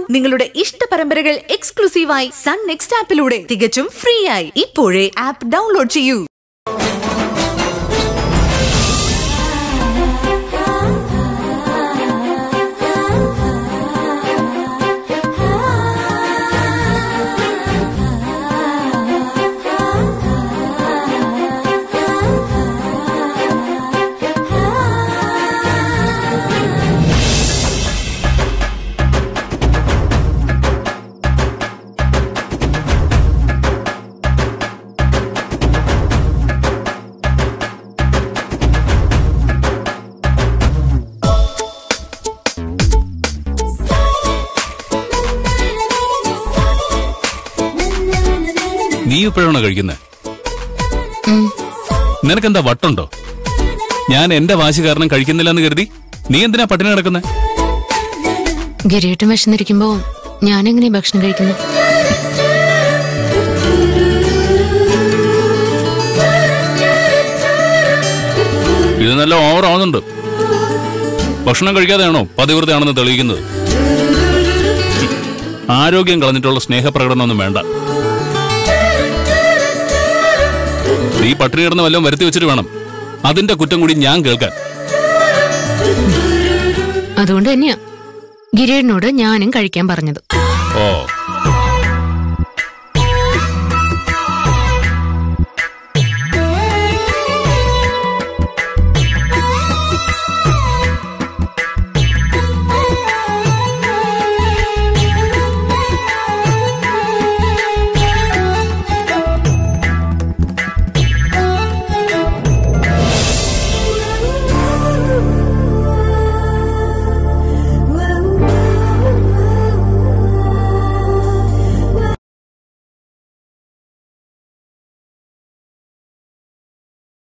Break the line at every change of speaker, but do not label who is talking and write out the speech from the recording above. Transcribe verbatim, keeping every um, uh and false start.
നിങ്ങളുടെ ഇഷ്ട പരമ്പരകൾ എക്സ്ക്ലൂസീവായി സൺ നെക്സ്റ്റ് ആപ്പിലൂടെ തികച്ചും ഫ്രീ ആയി ഇപ്പോഴേ ആപ്പ് ഡൗൺലോഡ് ചെയ്യൂ.
നീ ഇപ്പോഴാണോ കഴിക്കുന്നത്? നിനക്കെന്താ വട്ടുണ്ടോ? ഞാൻ എന്റെ വാശി കാരണം കഴിക്കുന്നില്ലെന്ന് കരുതി നീ എന്തിനാ പട്ടിണി കിടക്കുന്നത്?
ഗിരിയേട്ടൻ വിശന്നിരിക്കുമ്പോ ഞാൻ എങ്ങനെ ഭക്ഷണം കഴിക്കുന്നു?
ഇത് നല്ല ഓവർ ആവുന്നുണ്ട്. ഭക്ഷണം കഴിക്കാതെയാണോ പതിവൃതയാണെന്ന് തെളിയിക്കുന്നത്? ആരോഗ്യം കളഞ്ഞിട്ടുള്ള സ്നേഹപ്രകടനമൊന്നും വേണ്ട. നീ പട്ടിണി കിടന്ന് വല്ലതും വരുത്തി വെച്ചിട്ട് വേണം അതിന്റെ കുറ്റം കൂടി ഞാൻ കേൾക്കാൻ.
അതുകൊണ്ട് തന്നെയാ ഗിരിയേട്ടനോട് ഞാനും കഴിക്കാൻ പറഞ്ഞത്.
ഓ